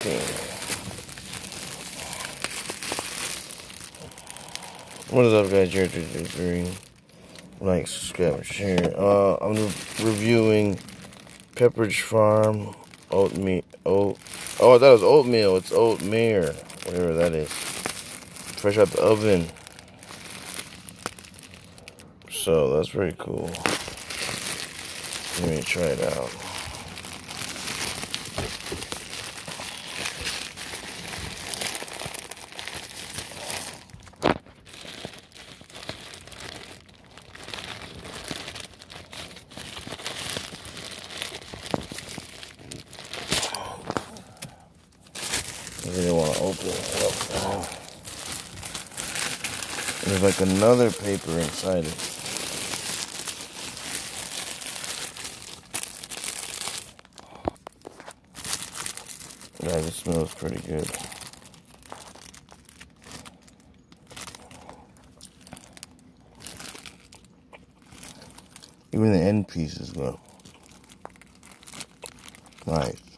unboxing. What is up, guys? Jared 333. Like, subscribe, and share. I'm reviewing Pepperidge Farm oatmeal. Oh, I thought it was oatmeal. It's oatmeal, whatever that is. Fresh out the oven. So that's pretty cool. Let me try it out. I really want to open it up. There's like another paper inside it. Yeah, this smells pretty good. Even the end pieces, though. Nice.